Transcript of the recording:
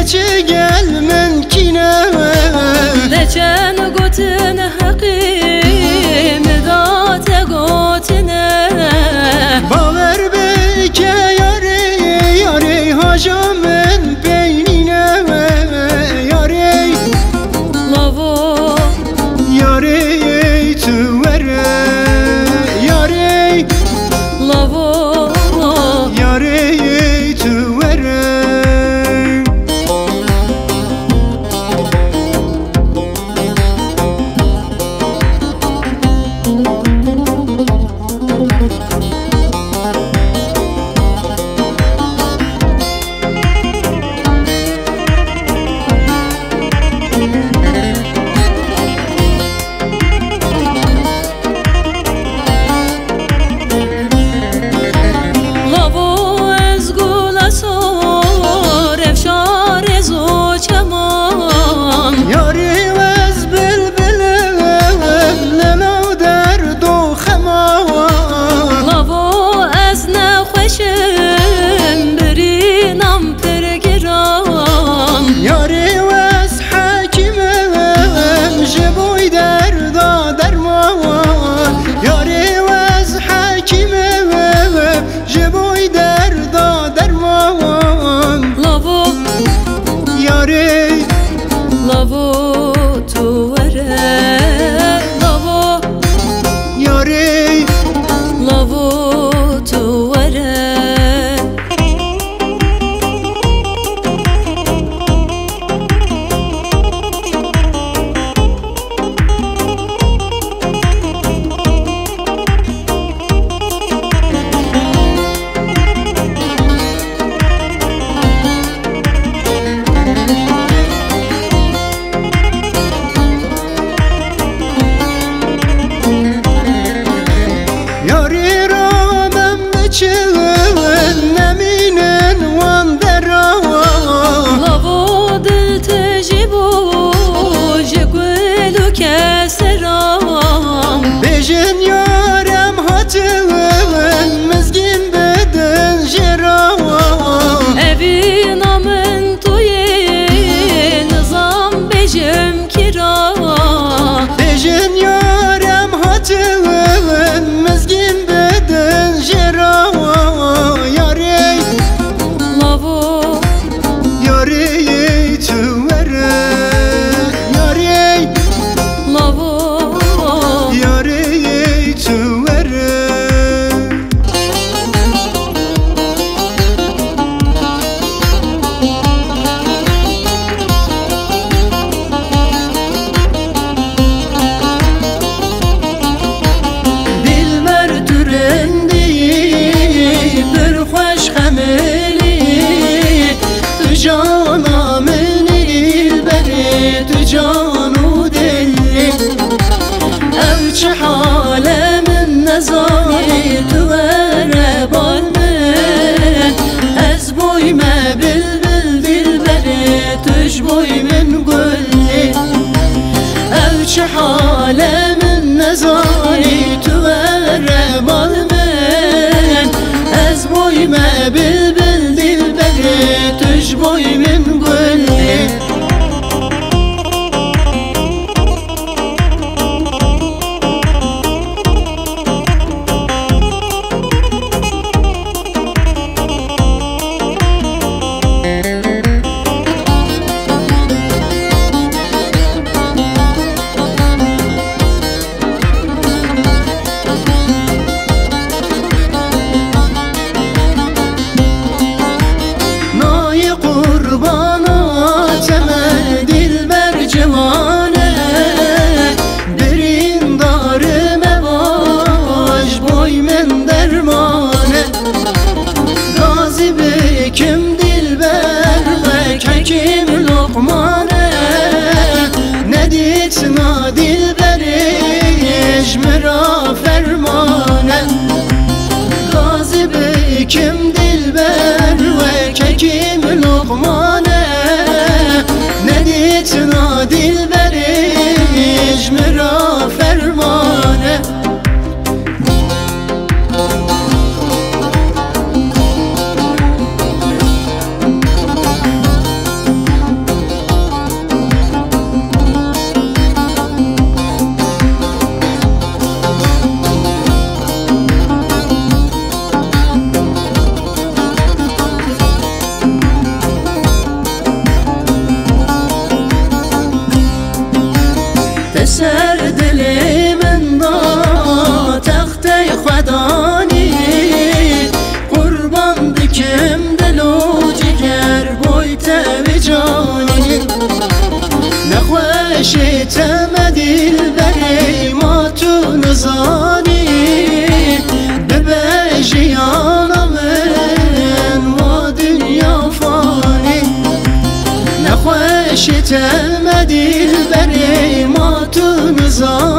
چه گل من کینه دچن گوتن حقیم دات گوتنه باور به که یاری یاری هاجا من بینینه یاری لابو یاری تو وره یاری لابو یاری تو وره لابو تو وره لابو یاری لابو تو وره بجن یارم هاتون مزگین بدن جرام اوی نامن توی نظام بجم کرا بجن یارم هاتون مزگین بدن جرام یاری لابو یاری تو وره یاری لابو یاری تو وره دلبر تو رندی پر خوش خملی تو جانا منی بری تو جانو دلی او چه حال من نزاری تو وره بال من از بوی ما بلبل دل بری توش بوی من گلی او چه حال من نزاری تو وره بال من از بوی ما بلبل دل بری توش بوی من گلی مرا فرمانه غازی بکم دلبر و ککیم لقمانه ندیتنا دلبرش مرا فرمانه telme dilberim, atın zam